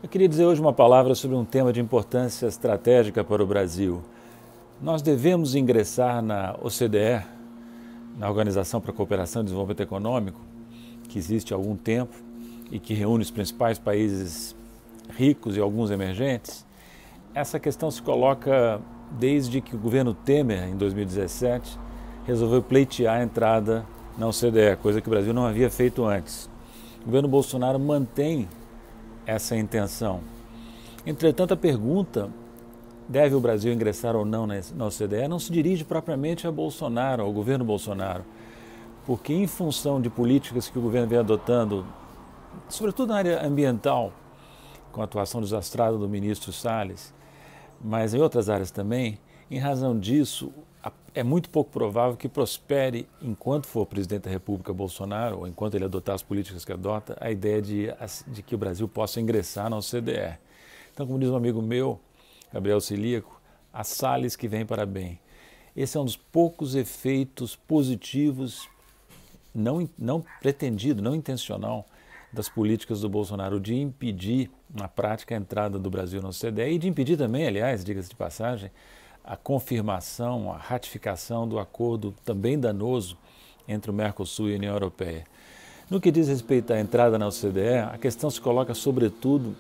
Eu queria dizer hoje uma palavra sobre um tema de importância estratégica para o Brasil. Nós devemos ingressar na OCDE, na Organização para a Cooperação e Desenvolvimento Econômico, que existe há algum tempo e que reúne os principais países ricos e alguns emergentes. Essa questão se coloca desde que o governo Temer, em 2017, resolveu pleitear a entrada na OCDE, coisa que o Brasil não havia feito antes. O governo Bolsonaro mantém essa intenção. Entretanto, a pergunta, deve o Brasil ingressar ou não na OCDE, não se dirige propriamente a Bolsonaro, ao governo Bolsonaro, porque em função de políticas que o governo vem adotando, sobretudo na área ambiental, com a atuação desastrada do ministro Salles, mas em outras áreas também, em razão disso, é muito pouco provável que prospere, enquanto for presidente da República Bolsonaro, ou enquanto ele adotar as políticas que adota, a ideia de que o Brasil possa ingressar na OCDE. Então, como diz um amigo meu, Gabriel Cilíaco, a Salles que vem para bem. Esse é um dos poucos efeitos positivos, não pretendido, não intencional, das políticas do Bolsonaro, de impedir, na prática, a entrada do Brasil na OCDE e de impedir também, aliás, diga-se de passagem, a confirmação, a ratificação do acordo também danoso entre o Mercosul e a União Europeia. No que diz respeito à entrada na OCDE, a questão se coloca sobretudo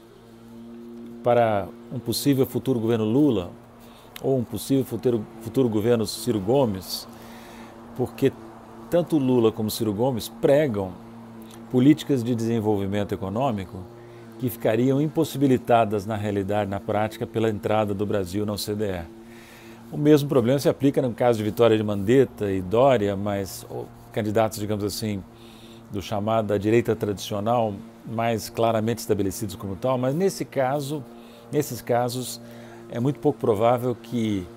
para um possível futuro governo Lula ou um possível futuro governo Ciro Gomes, porque tanto Lula como Ciro Gomes pregam políticas de desenvolvimento econômico que ficariam impossibilitadas na realidade, na prática, pela entrada do Brasil na OCDE. O mesmo problema se aplica no caso de Vitória de Mandetta e Dória, mas candidatos, digamos assim, do chamado da direita tradicional, mais claramente estabelecidos como tal, mas nesses casos, é muito pouco provável que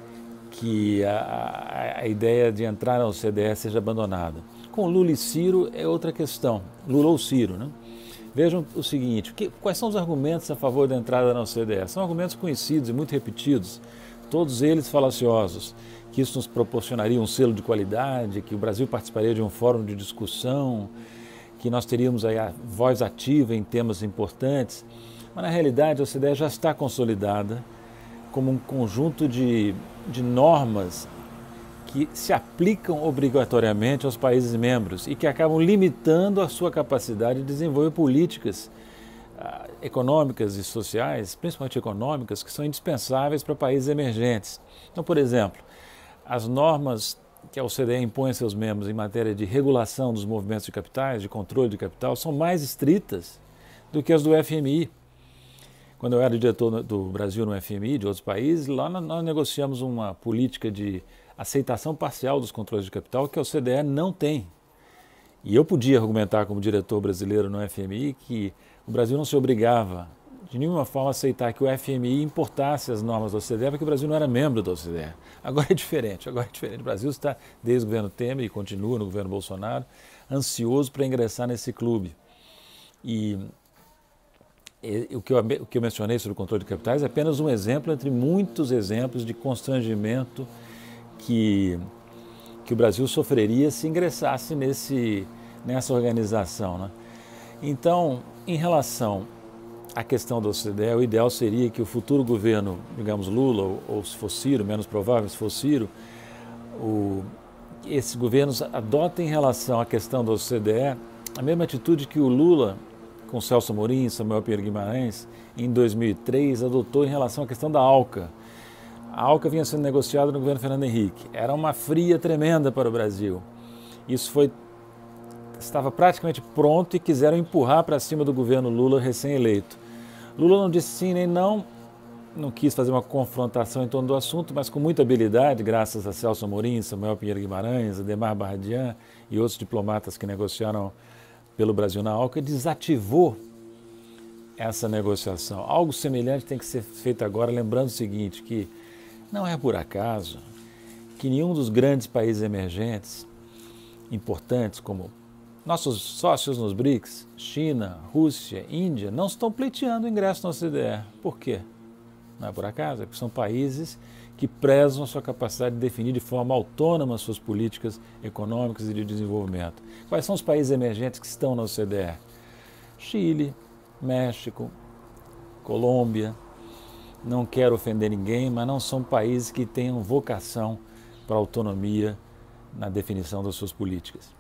a ideia de entrar na OCDE seja abandonada. Com Lula e Ciro é outra questão, Lula ou Ciro, né? Vejam o seguinte, quais são os argumentos a favor da entrada na OCDE? São argumentos conhecidos e muito repetidos, todos eles falaciosos, que isso nos proporcionaria um selo de qualidade, que o Brasil participaria de um fórum de discussão, que nós teríamos aí a voz ativa em temas importantes, mas na realidade a OCDE já está consolidada como um conjunto de normas que se aplicam obrigatoriamente aos países membros e que acabam limitando a sua capacidade de desenvolver políticas econômicas e sociais, principalmente econômicas, que são indispensáveis para países emergentes. Então, por exemplo, as normas que a OCDE impõe a seus membros em matéria de regulação dos movimentos de capitais, de controle de capital, são mais estritas do que as do FMI. Quando eu era diretor do Brasil no FMI, de outros países, lá nós negociamos uma política de aceitação parcial dos controles de capital que a OCDE não tem. E eu podia argumentar como diretor brasileiro no FMI que o Brasil não se obrigava de nenhuma forma a aceitar que o FMI importasse as normas da OCDE, porque o Brasil não era membro da OCDE. Agora é diferente. O Brasil está, desde o governo Temer e continua no governo Bolsonaro, ansioso para ingressar nesse clube. E o que eu mencionei sobre o controle de capitais é apenas um exemplo entre muitos exemplos de constrangimento que o Brasil sofreria se ingressasse nessa organização, né? Então, em relação à questão da OCDE, o ideal seria que o futuro governo, digamos Lula, ou se for Ciro, menos provável se for Ciro, esses governos adotem em relação à questão da OCDE a mesma atitude que o Lula, com Celso Amorim e Samuel Pinheiro Guimarães, em 2003, adotou em relação à questão da ALCA. A ALCA vinha sendo negociada no governo Fernando Henrique. Era uma fria tremenda para o Brasil. Isso estava praticamente pronto e quiseram empurrar para cima do governo Lula recém-eleito. Lula não disse sim nem não quis fazer uma confrontação em torno do assunto, mas com muita habilidade, graças a Celso Amorim, Samuel Pinheiro Guimarães, Adhemar Barradian e outros diplomatas que negociaram pelo Brasil na ALCA, desativou essa negociação. Algo semelhante tem que ser feito agora, lembrando o seguinte, que não é por acaso que nenhum dos grandes países emergentes, importantes como nossos sócios nos BRICS, China, Rússia, Índia, não estão pleiteando o ingresso na OCDE. Por quê? Não é por acaso, é porque são países que prezam a sua capacidade de definir de forma autônoma suas políticas econômicas e de desenvolvimento. Quais são os países emergentes que estão na OCDE? Chile, México, Colômbia. Não quero ofender ninguém, mas não são países que tenham vocação para autonomia na definição das suas políticas.